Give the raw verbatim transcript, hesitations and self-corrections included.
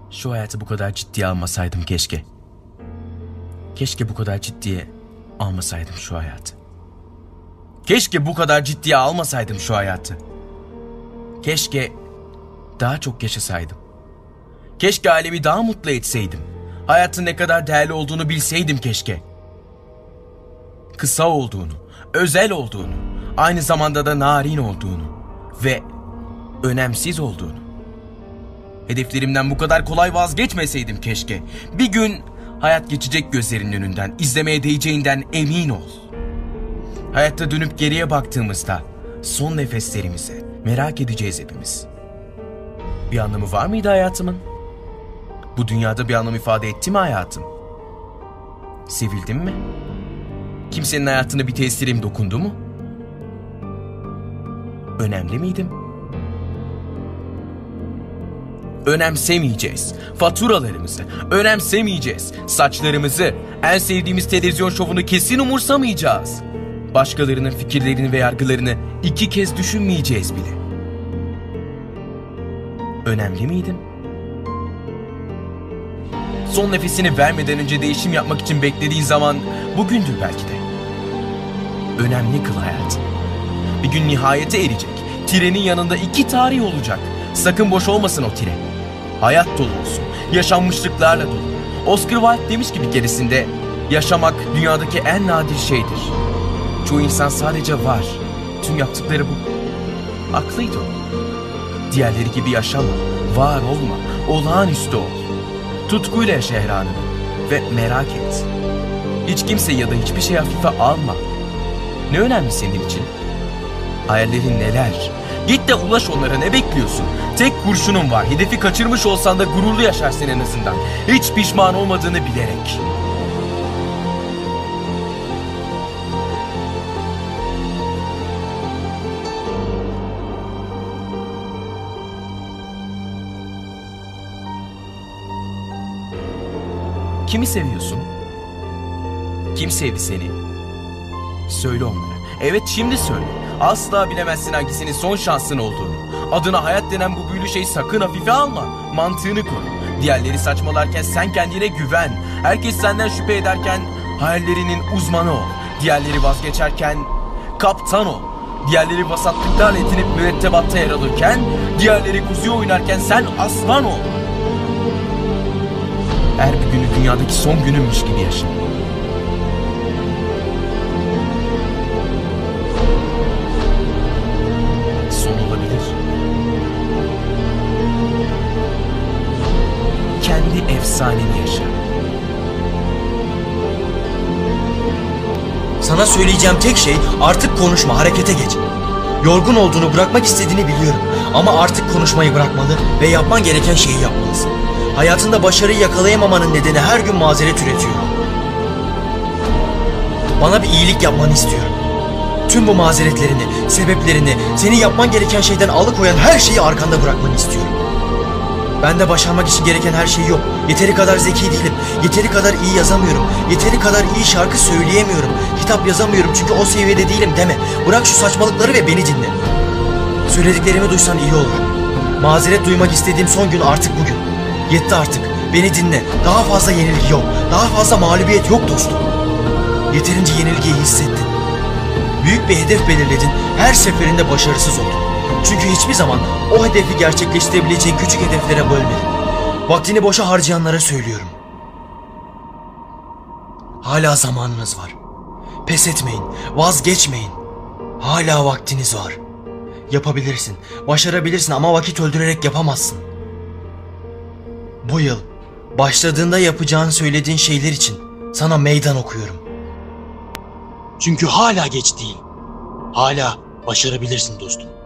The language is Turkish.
Şu hayatı bu kadar ciddiye almasaydım keşke. Keşke bu kadar ciddiye almasaydım şu hayatı. Keşke bu kadar ciddiye almasaydım şu hayatı. Keşke daha çok yaşasaydım. Keşke ailemi daha mutlu etseydim. Hayatın ne kadar değerli olduğunu bilseydim keşke. Kısa olduğunu, özel olduğunu, aynı zamanda da narin olduğunu ve önemsiz olduğunu. Hedeflerimden bu kadar kolay vazgeçmeseydim keşke. Bir gün hayat geçecek gözlerinin önünden, izlemeye değeceğinden emin ol. Hayatta dönüp geriye baktığımızda son nefeslerimize merak edeceğiz hepimiz. Bir anlamı var mıydı hayatımın? Bu dünyada bir anlam ifade etti mi hayatım? Sevildim mi? Kimsenin hayatına bir tesirim dokundu mu? Önemli miydim? Önemsemeyeceğiz. Faturalarımızı önemsemeyeceğiz. Saçlarımızı, en sevdiğimiz televizyon şovunu kesin umursamayacağız. Başkalarının fikirlerini ve yargılarını iki kez düşünmeyeceğiz bile. Önemli miydim? Son nefesini vermeden önce değişim yapmak için beklediğin zaman bugündür belki de. Önemli kıl hayatı. Bir gün nihayete erecek. Trenin yanında iki tarih olacak. Sakın boş olmasın o tren. Hayat dolu olsun. Yaşanmışlıklarla dolu. Oscar Wilde demiş ki bir keresinde, yaşamak dünyadaki en nadir şeydir. Çoğu insan sadece var. Tüm yaptıkları bu. Haklıydı o. Diğerleri gibi yaşama, var olma, olağanüstü ol. Tutkuyla yaşa her anını ve merak et. Hiç kimse ya da hiçbir şey hafife alma. Ne önemli senin için? Hayallerin neler? Git de ulaş onlara, ne bekliyorsun? Tek kurşunun var. Hedefi kaçırmış olsan da gururlu yaşarsın en azından. Hiç pişman olmadığını bilerek. Kimi seviyorsun? Kim sevdi seni? Söyle onlara. Evet, şimdi söyle. Asla bilemezsin hangisinin son şansın olduğunu. Adına hayat denen bu büyülü şeyi sakın hafife alma. Mantığını koy. Diğerleri saçmalarken sen kendine güven. Herkes senden şüphe ederken hayallerinin uzmanı ol. Diğerleri vazgeçerken kaptan ol. Diğerleri vasatlıklarla yetinip mürettebatta yer alırken, diğerleri kuzuyu oynarken sen aslan ol. Her bir günü dünyadaki son gününmüş gibi yaşa. Son olabilir. Kendi efsaneni yaşa. Sana söyleyeceğim tek şey, artık konuşma, harekete geç. Yorgun olduğunu, bırakmak istediğini biliyorum. Ama artık konuşmayı bırakmalı ve yapman gereken şeyi yapmalısın. Hayatında başarıyı yakalayamamanın nedeni her gün mazeret üretiyor. Bana bir iyilik yapmanı istiyorum. Tüm bu mazeretlerini, sebeplerini, seni yapman gereken şeyden alıkoyan her şeyi arkanda bırakmanı istiyorum. Bende başarmak için gereken her şey yok. Yeteri kadar zeki değilim. Yeteri kadar iyi yazamıyorum. Yeteri kadar iyi şarkı söyleyemiyorum. Kitap yazamıyorum çünkü o seviyede değilim deme. Bırak şu saçmalıkları ve beni dinle. Söylediklerimi duysan iyi olur. Mazeret duymak istediğim son gün artık bugün. Yetti artık. Beni dinle. Daha fazla yenilgi yok. Daha fazla mağlubiyet yok dostum. Yeterince yenilgiyi hissettin. Büyük bir hedef belirledin. Her seferinde başarısız oldun. Çünkü hiçbir zaman o hedefi gerçekleştirebileceğin küçük hedeflere bölmedin. Vaktini boşa harcayanlara söylüyorum. Hala zamanınız var. Pes etmeyin. Vazgeçmeyin. Hala vaktiniz var. Yapabilirsin. Başarabilirsin ama vakit öldürerek yapamazsın. Bu yıl başladığında yapacağın söylediğin şeyler için sana meydan okuyorum. Çünkü hala geç değil. Hala başarabilirsin dostum.